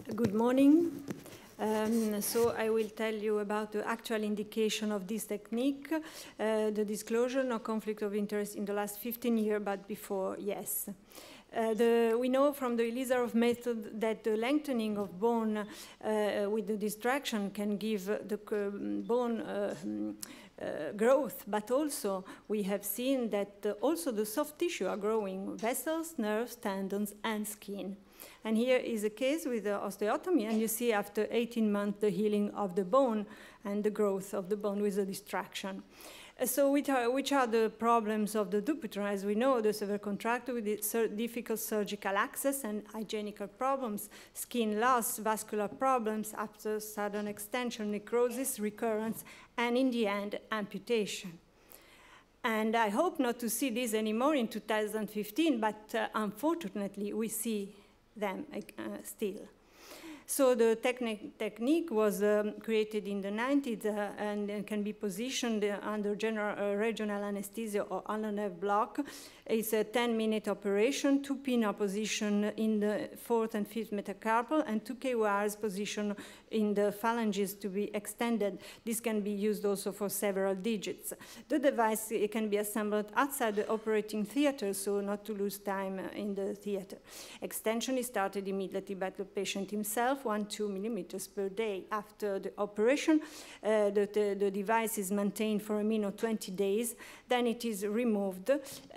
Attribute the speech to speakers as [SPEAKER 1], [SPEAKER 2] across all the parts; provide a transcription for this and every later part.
[SPEAKER 1] Good morning. So I will tell you about the actual indication of this technique, the disclosure, no conflict of interest in the last 15 years, but before, yes. We know from the Elizarov method that the lengthening of bone with the distraction can give the bone growth, but also we have seen that also the soft tissue are growing, vessels, nerves, tendons, and skin. And here is a case with the osteotomy, and you see after 18 months the healing of the bone and the growth of the bone with the distraction. So which are the problems of the Dupuytren? As we know, the severe contracture with difficult surgical access and hygienic problems, skin loss, vascular problems after sudden extension, necrosis, recurrence, and in the end, amputation. And I hope not to see this anymore in 2015, but unfortunately, we see them still. So the technique was created in the 90s and can be positioned under general regional anesthesia or Allonev block. It's a 10-minute operation, 2 pin are positioned in the 4th and 5th metacarpal, and 2 K wires positioned in the phalanges to be extended. This can be used also for several digits. The device can be assembled outside the operating theater, so not to lose time in the theater. Extension is started immediately by the patient himself, 1-2 millimeters per day. After the operation, the device is maintained for a minimum of 20 days, then it is removed,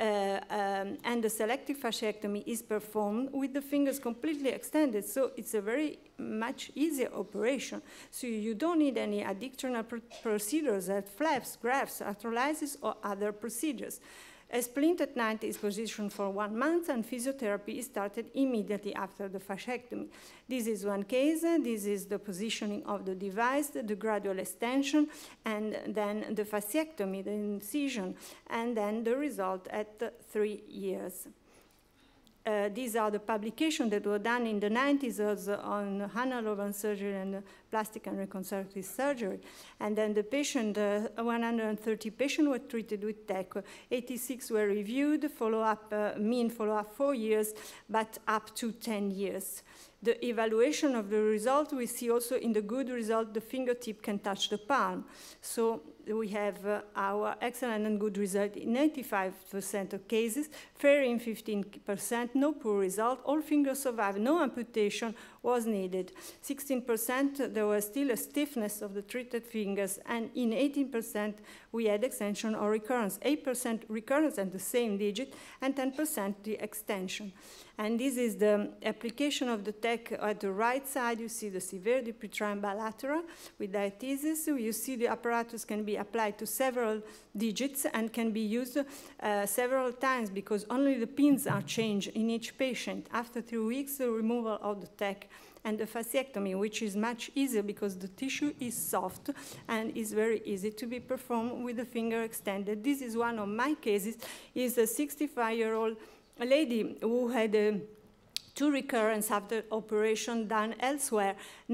[SPEAKER 1] and the selective fasciectomy is performed with the fingers completely extended, so it's a very much easier operation. So you don't need any additional procedures like flaps, grafts, arthrolysis, or other procedures. A splint at night is positioned for 1 month, and physiotherapy is started immediately after the fasciectomy. This is one case. This is the positioning of the device, the gradual extension, and then the fasciectomy, the incision, and then the result at 3 years. These are the publications that were done in the 90s on Hannah-Lovan surgery and plastic and reconstructive surgery. And then the patient, 130 patients were treated with TEC. 86 were reviewed, mean follow-up 4 years, but up to 10 years. The evaluation of the result, we see also in the good result, the fingertip can touch the palm. So we have our excellent and good result in 85% of cases, fair in 15%, no poor result, all fingers survived, no amputation was needed. 16%, there was still a stiffness of the treated fingers, and in 18%, we had extension or recurrence. 8% recurrence at the same digit, and 10% the extension. And this is the application of the TEC at the right side. You see the severe Dupuytren bilateral with diathesis. So you see the apparatus can be applied to several digits and can be used several times because only the pins are changed in each patient. After 3 weeks, the removal of the TEC and the fasciectomy, which is much easier because the tissue is soft and is very easy to be performed with the finger extended. This is one of my cases. Is a 65-year-old lady who had 2 recurrences after operation done elsewhere.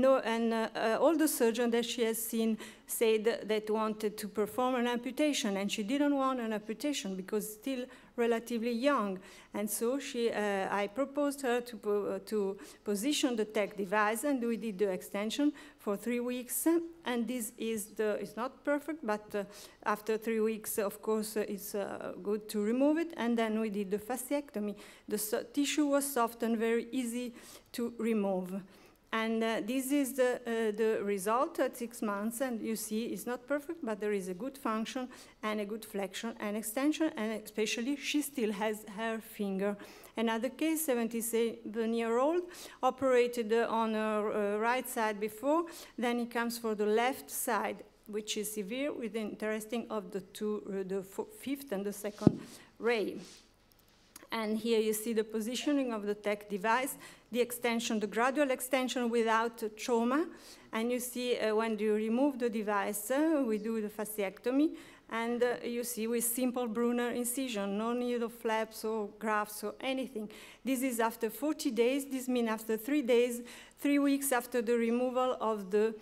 [SPEAKER 1] All the surgeons that she has seen said that wanted to perform an amputation, and she didn't want an amputation because still relatively young. And so I proposed her to position the TEC device, and we did the extension for 3 weeks. And this is it's not perfect, but after 3 weeks, of course, it's good to remove it. And then we did the fasciectomy. The tissue was soft and very easy to remove. And this is the result at 6 months, and you see it's not perfect, but there is a good function and a good flexion and extension, and especially she still has her finger. Another case, 77-year-old, operated on her right side before, then he comes for the left side, which is severe, with interesting of the 5th and the 2nd ray. And here you see the positioning of the TEC device, the extension, the gradual extension without trauma. And you see when you remove the device, we do the fasciectomy. And you see with simple Brunner incision, no need of flaps or grafts or anything. This is after 40 days. This means after 3 days, 3 weeks after the removal of the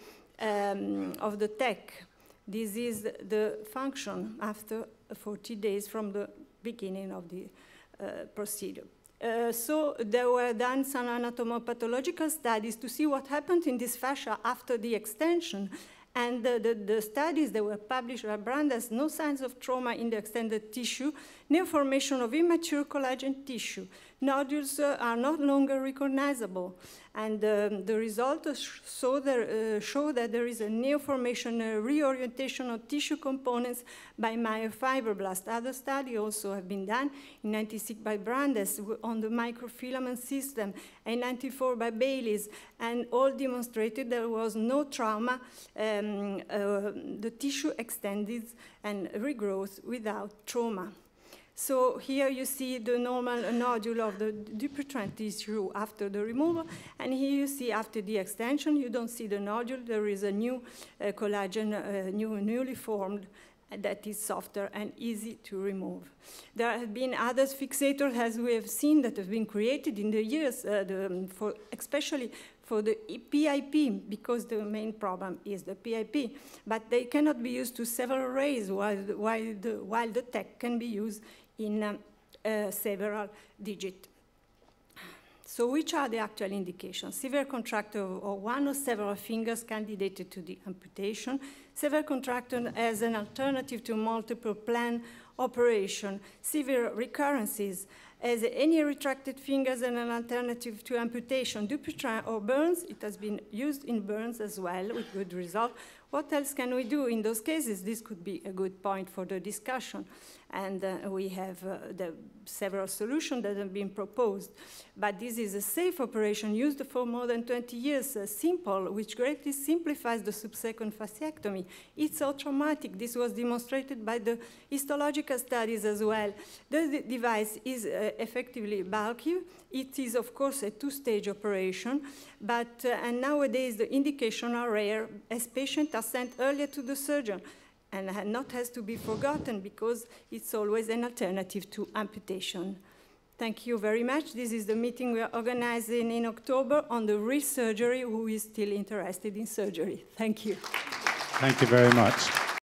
[SPEAKER 1] TEC. This is the function after 40 days from the beginning of the procedure. So there were done some anatomopathological studies to see what happened in this fascia after the extension. And the studies that were published by Brandes, no signs of trauma in the extended tissue, no formation of immature collagen tissue. Nodules are no longer recognizable. And the results show that there is a neoformation, a reorientation of tissue components by myofibroblasts. Other studies also have been done in 1996 by Brandes on the microfilament system, and 1994 by Baylis, and all demonstrated there was no trauma. The tissue extended and regrowth without trauma. So here you see the normal nodule of the Dupuytren tissue after the removal, and here you see after the extension, you don't see the nodule, there is a new collagen, newly formed, that is softer and easy to remove. There have been other fixators, as we have seen, that have been created in the years, especially for the PIP, because the main problem is the PIP, but they cannot be used to several rays, while the TEC can be used in several digits. So which are the actual indications? Severe contracture of one or several fingers candidated to the amputation. Severe contracture as an alternative to multiple plan operation. Severe recurrences as any retracted fingers and an alternative to amputation. Dupuytren or burns, it has been used in burns as well with good result. What else can we do in those cases? This could be a good point for the discussion. And we have several solutions that have been proposed. But this is a safe operation used for more than 20 years, simple, which greatly simplifies the subsequent fasciectomy. It's so traumatic. This was demonstrated by the histological studies as well. The device is effectively bulky. It is, of course, a two-stage operation, but and nowadays the indications are rare as patients are sent earlier to the surgeon, and not has to be forgotten because it's always an alternative to amputation. Thank you very much. This is the meeting we are organizing in October on the real surgery who is still interested in surgery. Thank you.
[SPEAKER 2] Thank you very much.